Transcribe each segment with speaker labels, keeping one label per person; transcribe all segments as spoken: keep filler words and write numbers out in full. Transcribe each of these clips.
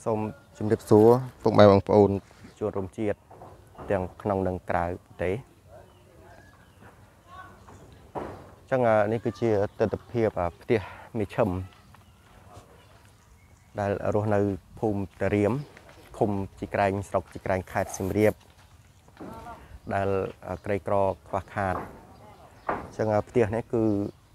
Speaker 1: សូមជម្រាបសួរពុកម៉ែបងប្អូនជួនរំជាតិទាំងក្នុងនិងក្រៅប្រទេសអញ្ចឹងនេះគឺជាទស្សនវិជ្ជាផ្ទះមេឈឹមដែលរស់នៅភូមិតារៀមឃុំជីក្រែងស្រុកជីក្រែងខេត្តសៀមរាបដែលក្រីក្រខ្វះខាតអញ្ចឹងផ្ទះនេះគឺ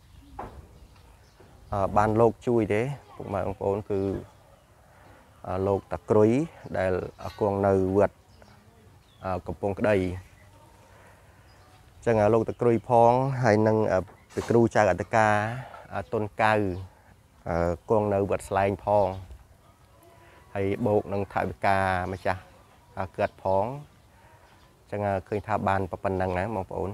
Speaker 1: បានលោកជួយទេពុកម៉ែបងប្អូនគឺលោកតាក្រុយដែលគង់នៅវត្តកំពង់ក្តីអញ្ចឹងលោកតាក្រុយផងហើយនឹងព្រះគ្រូចៅអត្តការតុនកៅគង់នៅវត្តស្លែងផងហើយបូកនឹងថវិកាម្ចាស់កើតផងអញ្ចឹងឃើញថាបានប៉ុណ្ណឹងណាបងប្អូន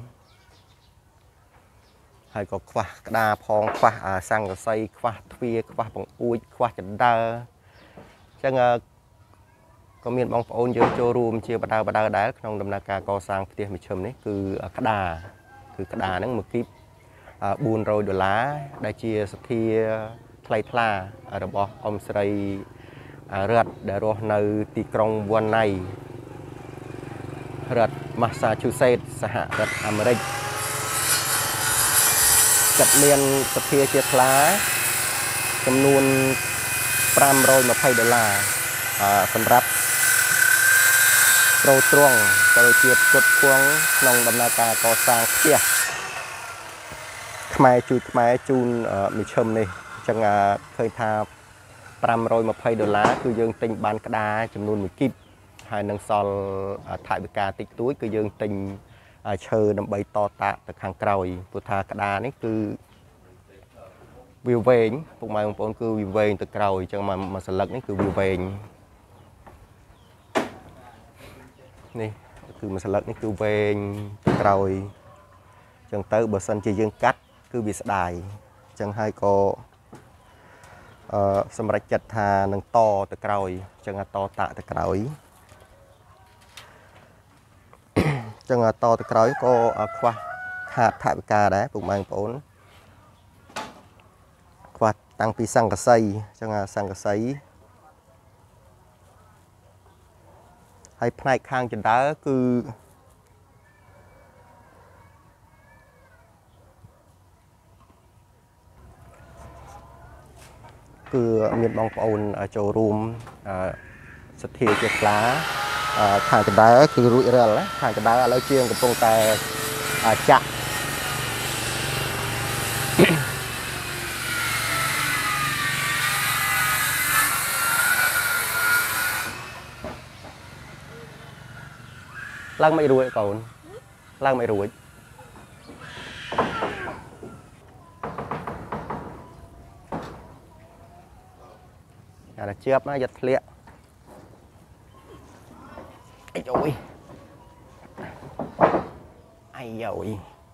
Speaker 1: ហើយក៏ខ្វះក្តារផងខ្វះសង្កសីខ្វះទ្វារខ្វះបង្អួចខ្វះចណ្ដើអញ្ចឹងក៏មានបងប្អូនយើងចូលរួមជាបដៅបដៅដែរក្នុងដំណើរការកសាងផ្ទះមជ្ឈិមនេះគឺក្តារគឺក្តារហ្នឹងមួយគីបបួនរយដុល្លារដែលជាសទ្ធាថ្លៃថ្លារបស់អ៊ំស្រីរដ្ឋដែលរស់នៅទីក្រុងវ៉ាន់ណៃរដ្ឋ Massachusetts សហរដ្ឋអាមេរិកចាត់មានសទ្ធាជាថ្លាចំនួនប្រាំរយម្ភៃដុល្លារសម្រាប់ប្រូត្រង់ក៏ដូចជាផ្គត់ផ្គង់ក្នុងដំណើរការកសាងផ្ទះខ្មែរជួយខ្មែរជូនមជ្ឈិមនេះអញ្ចឹងឃើញថាប្រាំរយម្ភៃដុល្លារគឺយើងទិញបានក្តារចំនួនមួយគីបហើយនឹងសល់ថវិកាតិចតួចគឺយើងទិញឈើដើម្បីតតាក់ទៅខាងក្រោយព្រោះថាក្តារនេះគឺវាវែងពុកម៉ែបងប្អូនគឺវាវែងទៅក្រោយអញ្ចឹងមួយសន្លឹកនេះគឺវាវែងនេះគឺមួយសន្លឹកនេះគឺវែងទៅក្រោយអញ្ចឹងទៅបើសិនជាយើងកាត់គឺវាស្ដាយអញ្ចឹងហើយក៏អឺសម្រាប់ចិត្តថានឹងតទៅក្រោយអញ្ចឹងតតាក់ទៅក្រោយអញ្ចឹងតទៅក្រោយក៏ខ្វះខាតថវិកាដែរពុកម៉ែបងប្អូនខ្វះតាំងពីសង្កសីអញ្ចឹងសង្កសីហើយផ្នែកខាងចណ្ដើគឺគឺមានបងប្អូនចូលរួមសទ្ធាជាថ្លាខាងចណ្ដើគឺរួចរាល់ខាងចណ្ដើឥឡូវជាងកំពុងតែចាក់ឡើងមិនរួចកូនឡើងមិនរួចអានេះជាប់ណាយកធ្លាក់អាយយអាយយ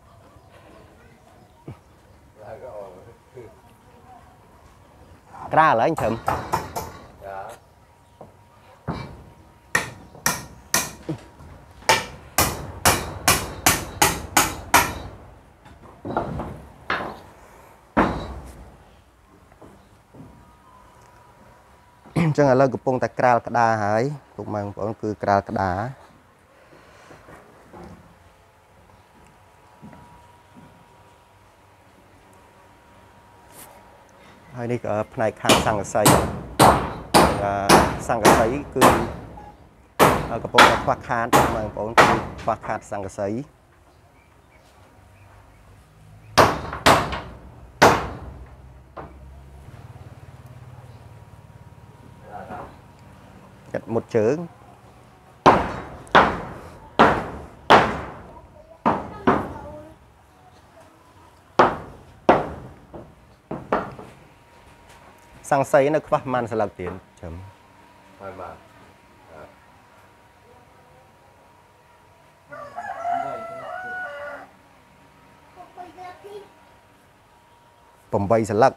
Speaker 1: ក្រាលហើយត្រឹមអញ្ចឹងឥឡូវកំពុងតែក្រាលក្តារហើយពុកម៉ែបងប្អូនគឺក្រាលក្តារហើយនេះក៏ផ្នែកខាងសង្កសីសង្កសីគឺកំពុងតែខ្វះខាតពុកម៉ែបងប្អូនគឺខ្វះខាតសង្កសីចិត្តមុតជើងសង្កសីនៅខ្វះប៉ុន្មានស្លឹកទៀតចាំហើយបាទ8ស្លឹក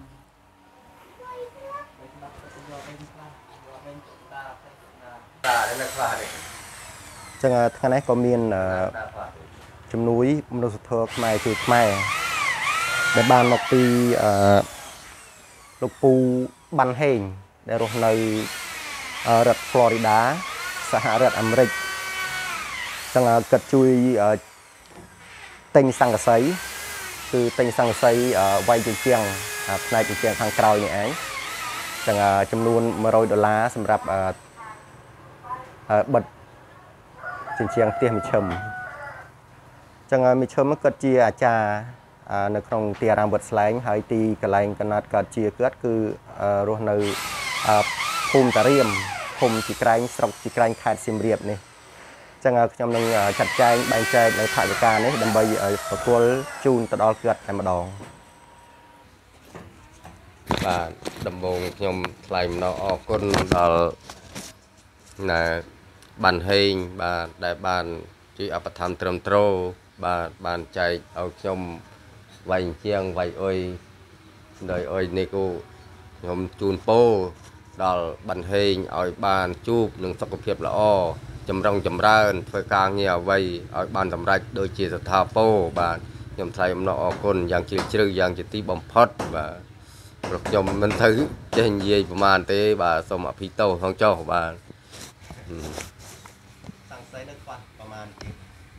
Speaker 1: ចឹងថ្ងៃនេះក៏មានជំនួយមនុស្សធម៌ខ្មែរជួយខ្មែរដែលបានមកពីអឺលោកពូបានហេងដែលរស់នៅរដ្ឋ Florida សហរដ្ឋអាមេរិកចឹងគិតជួយទិញសង្កសីគឺទិញសង្កសីវាយជញ្ជាំងផ្នែកជញ្ជាំងខាងក្រោយនេះឯងចឹងចំនួនmột trămដុល្លារសម្រាប់បិទជញ្ជាំងផ្ទះមីឈឹមចឹងមីឈឹមគាត់ជាអាចារ្យនៅក្នុងទីអារាមវត្តស្លែងហើយទីកន្លែងកណាត់គាត់ជាគាត់គឺរស់នៅភូមិតារៀមភូមិជីក្រែងស្រុកជីក្រែងខេត្តសៀមរាបនេះចឹងខ្ញុំនឹងចាត់ចែងបែងចែកនៅថវិកានេះដើម្បីឲ្យប្រគល់ជូនទៅដល់គាត់តែម្ដង
Speaker 2: បាទដំបូងខ្ញុំថ្លែងអំណរអគុណដល់ណែបានហេងបាទដែលបានជួយឧបត្ថម្ភត្រឹមត្រូវបាទបានចែកឲ្យខ្ញុំវាយជាងវាយអុយដោយអុយនេះគូខ្ញុំជូនពោដល់បានហេងឲ្យបានជួបនឹងសុខភាពល្អចម្រុងចម្រើនធ្វើការងារអ្វីឲ្យបានសម្រេចដូចជាស្ថាពរបាទខ្ញុំថ្លែងអំណរអគុណយ៉ាងជ្រាលជ្រៅយ៉ាងជាទីបំផុតបាទព្រោះខ្ញុំមិនទៅចេះនិយាយប្រមាណទេបាទសូមអភ័យទោសផងចុះបាទ
Speaker 1: សង្ស័យនៅខ្វះប្រមាណទៀត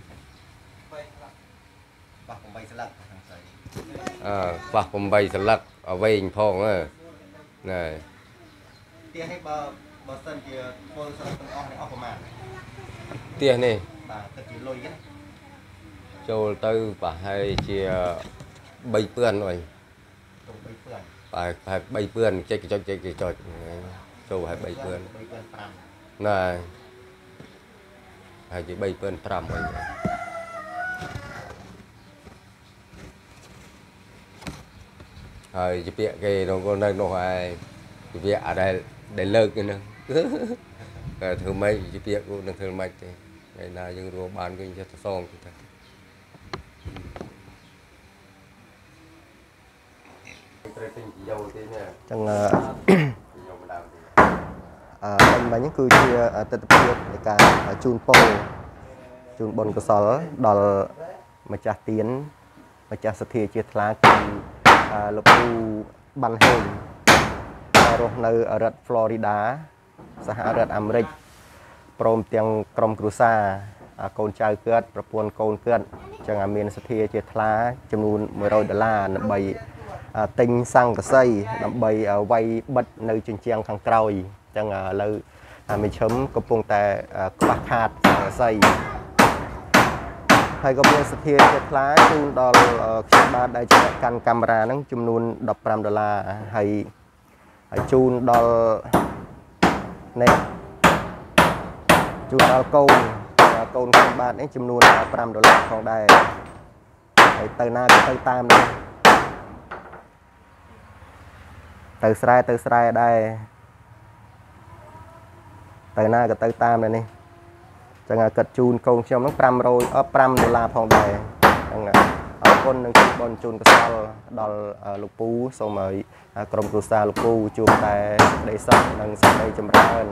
Speaker 1: ខ្វះ8ស្លឹកសង្ស័យ
Speaker 2: អើខ្វះ8ស្លឹកឲ្យវែងផងណាណែ
Speaker 1: ផ្ទះនេះបើបើសិនជាធ្វើស្លឹកទាំងអស់នេះអស់ប្រមាណ
Speaker 2: ផ្ទះនេះ
Speaker 1: បាទគិតជាលុយណា
Speaker 2: ចូលទៅប្រហែលជា3ពឿនអុយ
Speaker 1: ចូល3ពឿន
Speaker 2: បាទប្រហែល3ពឿនចេះកញ្ចុចចេះកញ្ចុចចូលប្រហែល3ពឿន
Speaker 1: 3ពឿន5
Speaker 2: ណែហើយជា3ពឿន5អុយហើយជាពាក្យគេនៅនៅនោះឯងជាពាក្យអត់ដែលដែលលើកហ្នឹងតែធ្វើម៉េចជាពាក្យគូនឹងធ្វើម៉េចទេថ្ងៃណាយើងរស់បានវិញចេះទៅសងទៅត្រូវទិញយោទេណា
Speaker 1: ចឹងយោម្ដងអឺមិញហ្នឹងគឺជាទស្សនវិជ្ជានៃការជូនពរជូនបុណ្យកុសលដល់ម្ចាស់ទានម្ចាស់សទ្ធាជាថ្លាគឺលោកគ្រូបានហេងរស់នៅរដ្ឋ Florida សហរដ្ឋអាមេរិកព្រមទាំងក្រុមគ្រួសារកូនចៅគាត់ប្រពន្ធកូនគាត់ចឹងមានសទ្ធាជាថ្លាចំនួនmột trămដុល្លារដើម្បីទិញសង្កសីដើម្បីវាយបិទនៅជញ្ជាំងខាងក្រោយចឹងឥឡូវមីឈឹមកំពុងតែខ្វះខាតសង្កសីហើយក៏មានសទ្ធាជាថ្លាជូនដល់ខ្ញុំបាទដែលជាកាន់កាមេរ៉ាហ្នឹងចំនួន15ដុល្លារហើយហើយជូនដល់នេះជូនដល់កូនកូនខ្ញុំបាទនេះចំនួន5ដុល្លារផងដែរហើយទៅណាក៏ទៅតាមដែរទៅស្រែទៅស្រែដែរទៅណាក៏ទៅតាមដែរនេះចឹងគិតជូនកូនខ្ញុំហ្នឹង500 5ដុល្លារផងដែរចឹងអរគុណនឹងជូនបុណ្យជូនកុសលដល់លោកពូសូមឲ្យក្រុមគ្រួសារលោកពូជួបតែក្តីសុខនិងសេចក្តីចម្រើន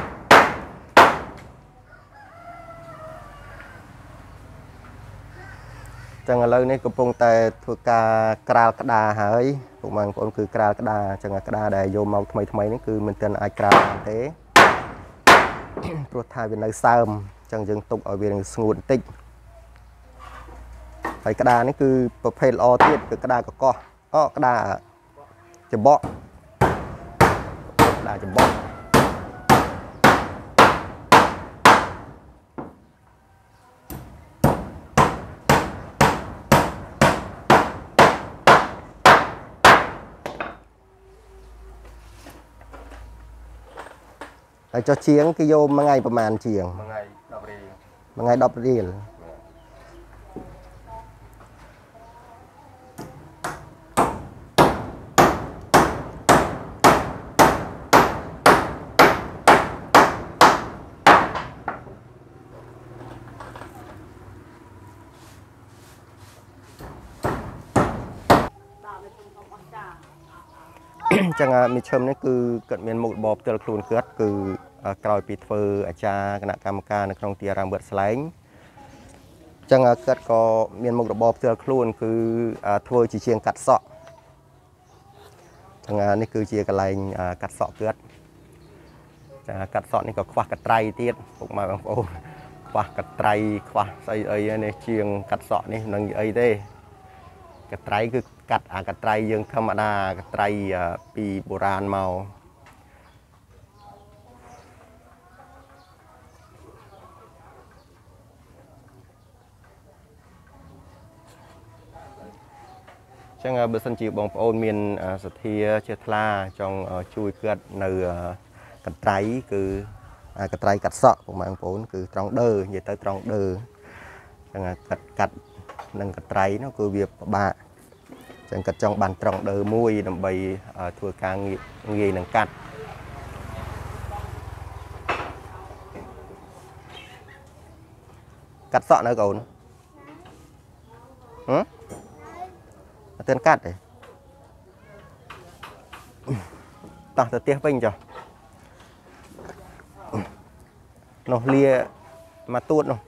Speaker 1: ចឹងឥឡូវនេះកំពុងតែធ្វើការក្រាលក្តារហើយពុកម៉ែបងប្អូនគឺក្រាលក្តារចឹងក្តារដែលយកមកថ្មីថ្មីនេះគឺមិនទាន់អាចក្រាលបានទេព្រោះថាវានៅសើមចឹងយើងទុកឲ្យវាស្ងួតបន្តិចហើយក្តារនេះគឺប្រភេទល្អទៀតគឺក្តារកកោះអក្តារចំបក់ក្តារចំបក់ហើយចុះជាងគេយកមួយថ្ងៃប្រហែលជាង
Speaker 2: មួយថ្ងៃ10រៀល
Speaker 1: មួយថ្ងៃ10រៀលចឹងមីឈឹមនេះគឺគាត់មានមុខរបរផ្ទាល់ខ្លួនគាត់គឺក្រោយពីធ្វើអាចារ្យគណៈកម្មការនៅក្នុងទីអារាមវត្តស្លែងចឹងគាត់ក៏មានមុខរបរផ្ទាល់ខ្លួនគឺធ្វើជាជាងកាត់សក់ចឹងនេះគឺជាកន្លែងកាត់សក់គាត់ចាកាត់សក់នេះក៏ខ្វះកត្រៃទៀតពុកម៉ែបងប្អូនខ្វះកត្រៃខ្វះស្អីអីនេះជាងកាត់សក់នេះនឹងអីទេកត្រៃគឺកាត់អាកត្រៃយើងធម្មតាកត្រៃពីបុរាណមកចឹងបើសិនជាបងប្អូនមានសទ្ធាជ្រះថ្លាចង់ជួយគាត់នៅកត្រៃគឺកត្រៃកាត់សក់បងប្អូនគឺត្រង់ដឺនិយាយទៅត្រង់ដឺចឹងកាត់កាត់នឹងកត្រៃនោះគឺវាពិបាកចឹងគាត់ចង់បានត្រង់ដឺមួយដើម្បីធ្វើការងាយនឹងកាត់កាត់សក់នៅកូនហ៎អត់ទាន់កាត់ទេតោះទៅផ្ទះវិញចុះនោះលាមកទួតនោះ